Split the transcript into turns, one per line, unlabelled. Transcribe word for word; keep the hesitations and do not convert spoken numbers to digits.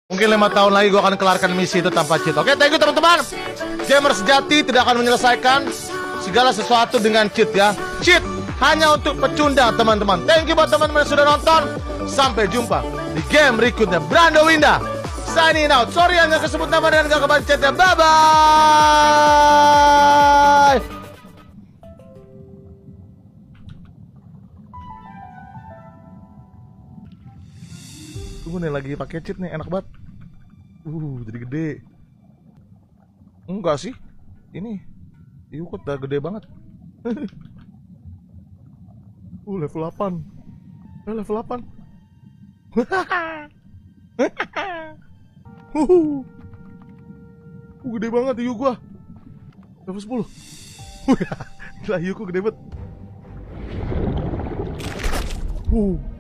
Mungkin lima tahun lagi gue akan kelarkan misi itu tanpa cheat. Oke, thank you teman-teman. Gamer sejati tidak akan menyelesaikan segala sesuatu dengan cheat ya. Cheat hanya untuk pecundang teman-teman. Thank you buat teman-teman yang sudah nonton. Sampai jumpa di game berikutnya. Brando Winda signing out. Sorry yang gak kesebut nama dan gak kebancet ya. Bye bye. Tunggu nih, lagi pakai cheat nih, enak banget. Uh, jadi gede. Enggak sih. Ini Yukut udah gede banget. uh, level delapan. Eh, level delapan. uh, gede banget Yu gua. Level sepuluh. Gila, Yuku gede banget. Uh.